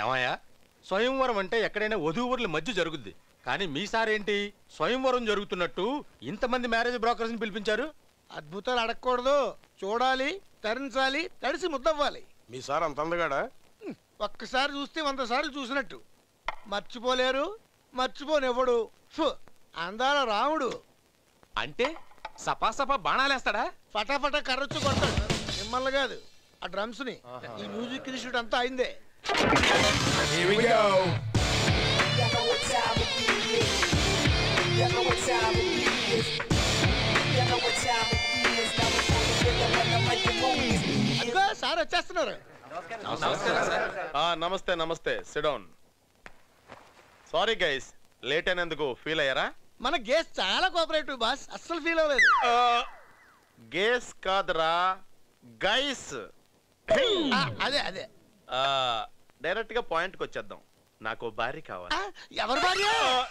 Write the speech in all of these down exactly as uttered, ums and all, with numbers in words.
ఏమయ్యా, స్వయంవరం అంటే ఎక్కడైనా వధూవరుల మధ్య జరుగుద్ది, కానీ మీ సారేంటి స్వయంవరం జరుగుతున్నట్టు ఇంతమంది మ్యారేజ్ బ్రోకర్స్ని పిలిపించారు? అద్భుతాలు అడగకూడదు, చూడాలి, తరించాలి, తడిసి ముద్దవ్వాలి. మీ సార్ అంత అందగాడా? ఒక్కసారి చూస్తే వంద సార్లు చూసినట్టు. మర్చిపోలేరు, మర్చిపోనివ్వడు. అందాల రాముడు. అంటే సపా సపా బాణాలేస్తాడా? ఫటాఫటా కర్రొచ్చు కొడతాడు. మిమ్మల్ని కాదు, ఆ డ్రమ్స్ ని. ఈ మ్యూజిక్ ఇన్స్టిట్యూట్ అంతా అయిందే. సార్ వచ్చేస్తున్నారు. నమస్తే నమస్తే, sit down. Sorry guys, late అయినందుకు ఫీల్ అయ్యారా? మన గేస్ చాలా కోఆపరేటివ్ బాస్, అస్సలు ఫీల్ అవ్వలేదు. గేస్ కాదురా, గైస్. అదే అదే డైరెక్ట్ గా పాయింట్ కి వచ్చేద్దాం. నాకు భార్య కావాలి. ఎవరు భార్య?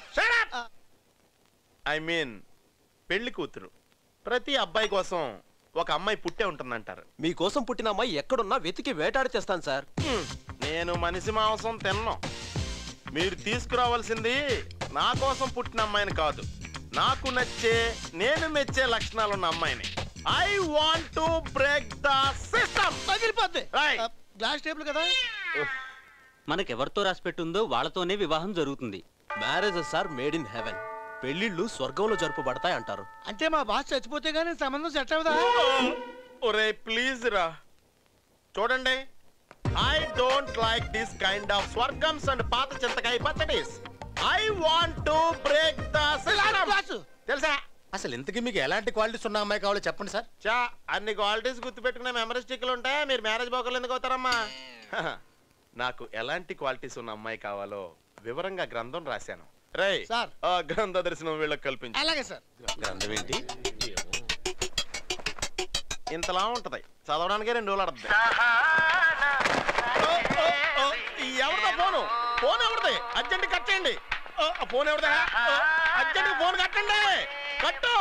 ఐ మీన్ పెళ్లి కూతురు. ప్రతి అబ్బాయి కోసం ఒక అమ్మాయి పుట్టే ఉంటుందంటారు. మీకోసం పుట్టిన అమ్మాయి ఎక్కడున్నా వెతికి వేటాడి తెస్తాను సార్. నేను మనిషి మాంసం తిన్నాను. మీరు తీసుకురావాల్సింది నా కోసం పుట్టిన అమ్మాయిని కాదు, నాకు నచ్చే నేను మెచ్చే లక్షణాలు ఉన్న అమ్మాయిని. I want to break the system. పగిలిపోద్ది. గ్లాస్ టేబుల్ కదా. మనకెవరితో రాసి పెట్టుందో వాళ్ళతోనే వివాహం జరుగుతుంది. Marriage sir made in heaven. పెళ్లిళ్ళు స్వర్గంలో జరుపుబడతాయి అంటారు. అంటే మా బాస్ చచ్చిపోతే గానీ సంబంధం సెట్ అవుదా? ఒరే ప్లీజ్ రా, చూడండి, I don't like this kind of స్వర్గమ్స్ అండ్ పాత చింతకాయ పచ్చడీస్. I want to break the system. తెలుసా? అసలు ఇంతకీ మీకు ఎలాంటి క్వాలిటీస్ ఉన్న అమ్మాయి కావాలో చెప్పండి సార్. చా అన్ని క్వాలిటీస్ గుర్తుపెట్టుకునే మెమరీ స్టిక్లు ఉంటాయి. మీరు మ్యారేజ్ బోకర్లు ఎందుకు అవుతారమ్మా? నాకు ఎలాంటి క్వాలిటీస్ ఉన్న అమ్మాయి కావాలో వివరంగా గ్రంథం రాశాను. రై సార్, ఆ గ్రంథ దర్శనం వీళ్ళకి కల్పించు. అలాగే సార్. గ్రంథం ఏంటి? ఇంతలా ఉంటది, చదవడానికే రెండు రోజులు అర్థం. ఎవరిదా ఫోను? ఫోన్ ఎవరిది? అర్జెంట్ కట్ చేయండి. ఫోన్ ఎవరిదా? అర్జెంట్ ఫోన్ కట్టండి. కట్టు.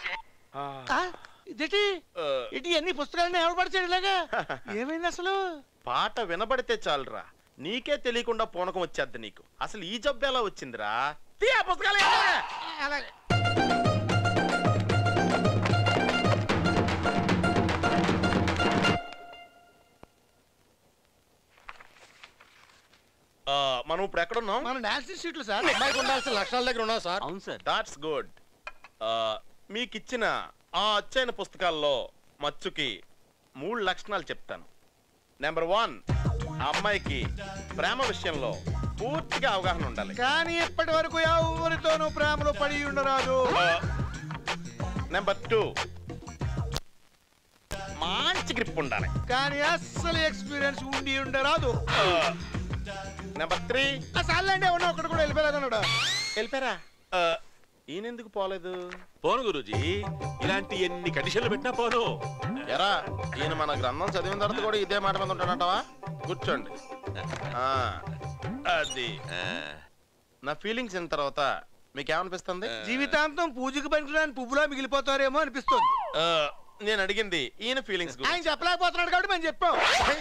ఇదేంటి ఇటు ఎన్ని పుస్తకాలని ఎవరు పడిచాడు ఇలాగా? ఏమైంది అసలు? పాట వినబడితే చాలురా, నీకే తెలియకుండా పూనకం వచ్చేద్ది నీకు. అసలు ఈ జబ్బు ఎలా వచ్చిందిరా? తీయ పుస్తకాలు. అలాగే. మనం ఇప్పుడు ఎక్కడున్నాం? మనం డాన్స్ ఇన్స్టిట్యూట్ సార్. అమ్మాయికి ఉండాల్సిన లక్షణాల దగ్గర ఉన్నాం సార్. అవును సార్. That's good. మీకు ఇచ్చిన ఆ అచ్చైన పుస్తకాల్లో మచ్చుకి మూడు లక్షణాలు చెప్తాను. నెంబర్ వన్, ఆ అమ్మాయికి ప్రేమ విషయంలో పూర్తిగా అవగాహన ఉండాలి. కానీ ఇప్పటి వరకు ఎవరితోనూ ప్రేమలో పడి ఉండరాదు. నెంబర్ టూ, మంచి గ్రిప్ ఉండాలి. కానీ అస్సలు ఎక్స్పీరియన్స్ ఉండి ఉండరాదు. నెంబర్ త్రీ, అసలు ఉన్న ఒకటి కూడా వెళ్ళిపోలేదు అన్నాడు. వెళ్ళిపోయారా? ఈయనెందుకు పోలేదు? పోను గురూజీ, ఇలాంటి ఎన్ని కండిషన్లు పెట్టినా పోను. ఎరా, ఈయన మన గ్రంథం చదివిన తర్వాత కూడా ఇదే మాట మీద ఉంటాడంటావా? కూర్చోండి. అది నా ఫీలింగ్స్ అయిన తర్వాత మీకేమనిపిస్తుంది? జీవితాంతం పూజకు పనికిరాని పువ్వులా మిగిలిపోతారేమో అనిపిస్తుంది. నేను అడిగింది ఈయన ఫీలింగ్స్. ఆయన చెప్పలేకపోతున్నాడు కాబట్టి మేము చెప్పాం.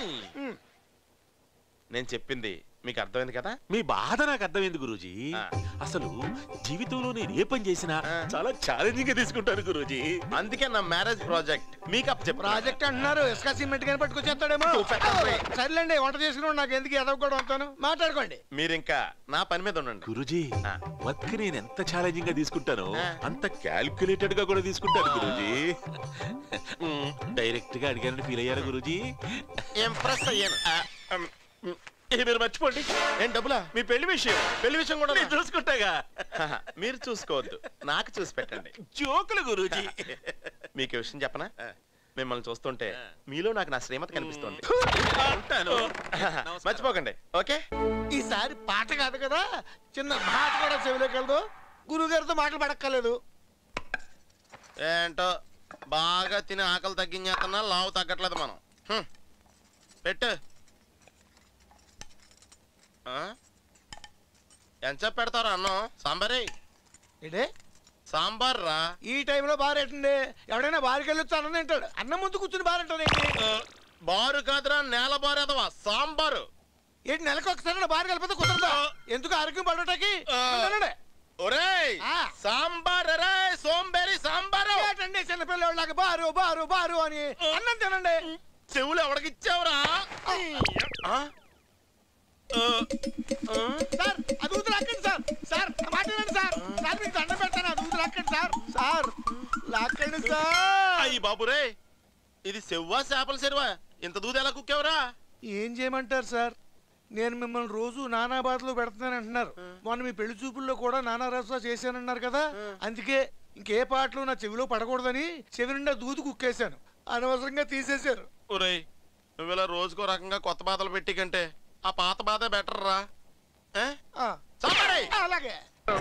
నేను చెప్పింది మీకు అర్థమైంది కదా? మీ బాధ నాకు అర్థమైంది గురూజీ. అసలు జీవితంలో నేను ఏ పని చేసినా చాలా ఛాలెంజింగ్ గా తీసుకుంటాను గురూజీ. అందుకే నా మ్యారేజ్ ప్రాజెక్ట్ మీకప్ చెప్పు. ప్రాజెక్ట్ అంటున్నారు, ఇసుక సిమెంట్ కానీ పట్టుకొచ్చేస్తాడేమో. సర్లేండి, వంట చేసుకుని నాకు ఎందుకు ఎదవ కూడా ఉంటాను. మాట్లాడుకోండి. మీరు ఇంకా నా పని మీద ఉండండి. గురూజీ, వర్క్ నేను ఎంత ఛాలెంజింగ్ గా తీసుకుంటానో అంత క్యాల్కులేటెడ్ గా కూడా తీసుకుంటాను గురూజీ. డైరెక్ట్ గా అడిగానని ఫీల్ అయ్యారు గురూజీ? ఇంప్రెస్ అయ్యాను. మీరు మర్చిపోండి. ఏం డబ్బులా? మీ పెళ్లి విషయం పెళ్లి విషయం కూడా నేను చూసుకుంటాగా. మీరు చూసుకోవద్దు, నాకు చూసి పెట్టండి. జోకులు గురూజీ. మీకు విషయం చెప్పనా? మిమ్మల్ని చూస్తుంటే మీలో నాకు నా శ్రీమతి కనిపిస్తుంది. మర్చిపోకండి, ఓకే? ఈసారి పాట కాదు కదా, చిన్న మాట కూడా చెవిలోకి వెళ్దు. గురువు గారితో మాటలు పడక్కర్లేదు. ఏంటో బాగా తిని ఆకలి తగ్గించేస్తున్నా, లావు తగ్గట్లేదు. మనం పెట్టు. ఎంత పెడతారా అన్నం? సాంబారే ఏంటే? సాంబార్ రా. ఈ టైంలో బారేటండి. ఎవడైనా బారికి వెళ్ళొచ్చు అన్నం తింటాడు. అన్నం ముందు కూర్చుని బారేంటాడు. బారు కాదురా, నేల బారేదవా. సాంబారు. ఏంటి నెలకు ఒకసారి బాగా కలిపితే కుదరదా? ఎందుకు ఆరోగ్యం పడటానికి? ఒరేయ్ ఆ. సాంబార్ రే సోంబేరి సాంబారు ఏంటండి చిన్నపిల్లలాగా బారు బారు బారు అని అన్నం తినండి. చెవులు ఎవడికిచ్చావురా ఆ? ఆ, ఆ? సార్ అది ఊదు లాక్కండి సార్. సార్ నా మాట వినండి సార్. సార్ మీకు దండం పెడతాను, అది ఊదు లాక్కండి సార్. సార్ లాక్కండి సార్. అయ్యి బాబురే ఇది సెవ్వా చేపల చెరువా ఇంత దూది ఎలా కుక్కేవరా? ఏం చేయమంటారు సార్? నేను మిమ్మల్ని రోజు నానా బాధలు పెడుతున్నాను అంటున్నారు. మొన్న మీ పెళ్లి చూపుల్లో కూడా నానా రసా చేశానన్నారు కదా, అందుకే ఇంకే పాటలు నా చెవిలో పడకూడదని చెవి నిండా దూది కుక్కేశాను. అనవసరంగా తీసేశారు. ఒరేయ్ నువ్వు ఇలా రోజుకో రకంగా కొత్త బాధలు పెట్టి కంటే ఆ పాత బాధ బెటర్ రా. ఏ? ఆ, సాంబారే! అలాగే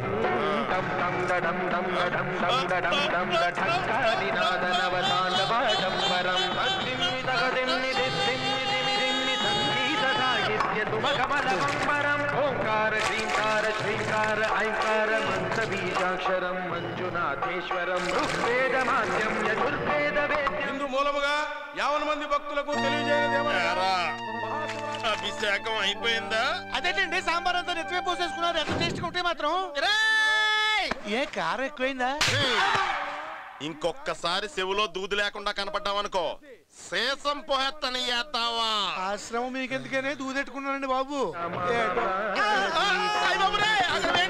ఓంకార శ్రీంకార శ్రీంకార ఐంకార మంత్ర బీజాక్షరం మంజునాథేశ్వరం ఋగ్వేదమాద్యం యజుర్వేద వేద్యం. ఇందు మూలముగా యావన మంది భక్తులకు తెలియజేయదేమనగా ఏరా, అభిషేకం అయిపోయిందా? అదేంటండి సాంబార్ అంతా నెత్తివే పోసేసుకున్నారు. ఎంత టేస్ట్ ఉంటే మాత్రం ఏ కారం ఎక్కువైందా? ఇంకొక్కసారి చెవులో దూది లేకుండా కనపడ్డావనుకో శేషం పోహెత్తని చేస్తావా? ఆశ్రమం మీకెందుకనే దూదెట్టుకున్నానండి బాబు. ఆ, ఆ, అయ్ బాబురే, అసలు